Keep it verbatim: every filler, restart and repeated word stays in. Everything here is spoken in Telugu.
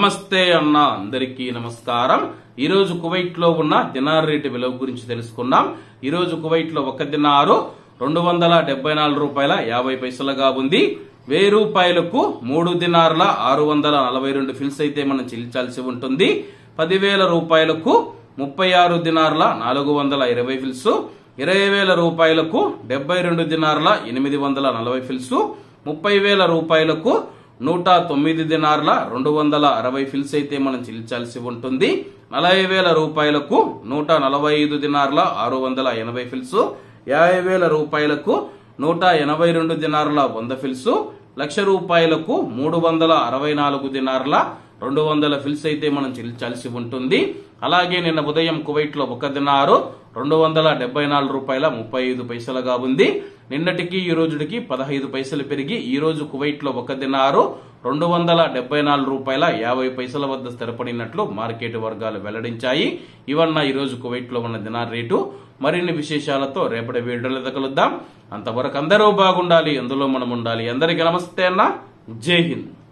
నమస్తే అన్న అందరికీ నమస్కారం। ఈ రోజు కువైట్ లో ఉన్న దినార్ రేటు విలువ గురించి తెలుసుకున్నాం। ఈ రోజు కువైట్ లో ఒక దినారు రెండు వందల డెబ్బై నాలుగు రూపాయల యాభై పైసలుగా ఉంది। వెయ్యి రూపాయలకు మూడు దినార్ల ఆరు వందల నలభై రెండు ఫిల్స్ అయితే మనం చెల్లించాల్సి ఉంటుంది। పదివేల రూపాయలకు ముప్పై ఆరు దినార్ల నాలుగు వందల ఇరవై ఫిల్స్, ఇరవై వేల రూపాయలకు డెబ్బై రెండు దినార్ల ఎనిమిది వందల నలభై ఫిల్స్, ముప్పై వేల రూపాయలకు నూట తొమ్మిది దినార్ల రెండు వందల అరవై ఫిల్స్ అయితే మనం చెల్లించాల్సి ఉంటుంది। నలభై వేల రూపాయలకు నూట నలభై ఐదు దినార్ల ఆరు వందల ఎనభై ఫిల్స్, యాభై వేల రూపాయలకు నూట ఎనభై రెండు దినార్ల వంద ఫిల్స్, లక్ష రూపాయలకు మూడు వందల అరవై నాలుగు దినార్ల రెండు వందల ఫిల్స్ అయితే మనం చెల్లించాల్సి ఉంటుంది। అలాగే నిన్న ఉదయం కువైట్ లో ఒక దినారు రెండు వందల డెబ్బై నాలుగు రూపాయల ముప్పై ఐదు పైసలుగా ఉంది। నిన్నటికి ఈ రోజుకి పదహైదు పైసలు పెరిగి ఈ రోజు కువైట్ లో ఒక దినారు రెండు వందల డెబ్బై నాలుగు రూపాయల యాభై పైసల వద్ద స్థిరపడినట్లు మార్కెట్ వర్గాలు వెల్లడించాయి। ఇవన్న ఈ రోజు కువైట్ లో ఉన్న దినార్ రేటు। మరిన్ని విశేషాలతో రేపటి వీడియోలో కలుద్దాం। అంతవరకు అందరూ బాగుండాలి, అందులో మనం ఉండాలి। అందరికీ నమస్తే అన్న, జై హింద్।